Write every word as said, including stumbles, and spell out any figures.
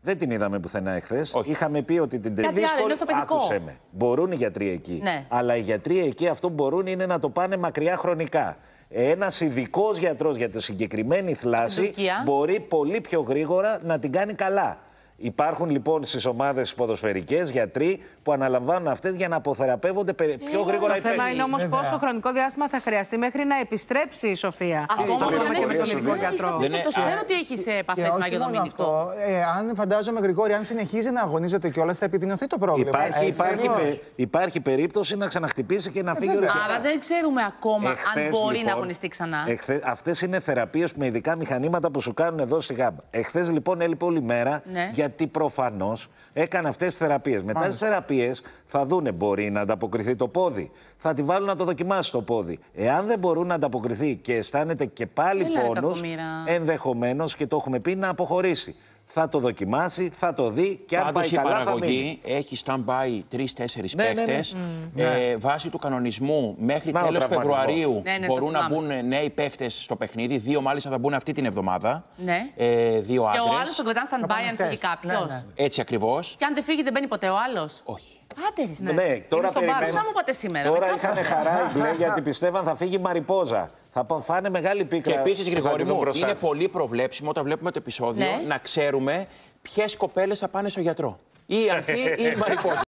Δεν την είδαμε πουθενά εχθές. Είχαμε πει ότι την Κάτι άλλο, είναι στο παιδικό. Άκουσε με. Μπορούν οι γιατροί εκεί. Ναι. Αλλά οι γιατροί εκεί αυτό που μπορούν είναι να το πάνε μακριά χρονικά. Ένας ειδικός γιατρός για τη συγκεκριμένη θλάση μπορεί πολύ πιο γρήγορα να την κάνει καλά. Υπάρχουν λοιπόν στις ομάδες ποδοσφαιρικές γιατροί που αναλαμβάνουν αυτές για να αποθεραπεύονται πιο γρήγορα οι παίκτες. Το θέμα είναι όμως πόσο χρονικό διάστημα θα χρειαστεί μέχρι να επιστρέψει η Σοφία. Ακόμα δεν και με τον ειδικό γιατρό. Το ξέρω ότι έχει επαφές με Άγιο Δομήνικο. Αν φαντάζομαι, Γρηγόρη, αν συνεχίζει να αγωνίζεται κιόλας, θα επιδεινωθεί το πρόβλημα. Υπάρχει, υπάρχει, πε, υπάρχει περίπτωση να ξαναχτυπήσει και να φύγει ο ρεσί. Άρα δεν ξέρουμε ακόμα Εχθές, αν μπορεί λοιπόν, να αγωνιστεί ξανά. Αυτές είναι θεραπείες με ειδικά μηχανήματα που σου κάνουν εδώ στη ΓΑΜΑ. Εχθές λοιπόν έλειπε όλη μέρα, ναι. γιατί προφανώς έκανε αυτές τις θεραπείες. Μετά τις θεραπείες θα δούνε μπορεί να ανταποκριθεί το πόδι. Θα τη βάλουν να το δοκιμάσει το πόδι. Εάν δεν μπορούν να ανταποκριθεί και αισθάνεται και πάλι πόνος, ενδεχομένως και το έχουμε πει να αποχωρήσει. Θα το δοκιμάσει, θα το δει και αν πάει καλά θα μείνει. Έχει stand-by τρεις-τέσσερις ναι, παίκτες. Ναι, ναι. Ε, βάσει του κανονισμού, μέχρι να, τέλος Φεβρουαρίου ναι, ναι, μπορούν να μπουν νέοι παίκτες στο παιχνίδι. Δύο μάλιστα θα μπουν αυτή την εβδομάδα. Ναι. Ε, δύο άντρες. Και ο άλλος τον κρατάνε stand-by αν φύγει κάποιος. Ναι, ναι. Έτσι ακριβώς. Και αν δεν φύγει, δεν μπαίνει ποτέ ο άλλος. Όχι. Άντε, ναι. ναι, τώρα περιμένω. μου πάτε σήμερα. Τώρα είχαν χαρά οι μπλε γιατί πιστεύαν θα φύγει η Μαριπόζα. Θα φάνε μεγάλη πίκρα. Και επίσης, Γρηγόρη μου, είναι πολύ προβλέψιμο όταν βλέπουμε το επεισόδιο ναι. να ξέρουμε ποιες κοπέλες θα πάνε στο γιατρό. Ή η Ανθή ή η Μαριπόζα.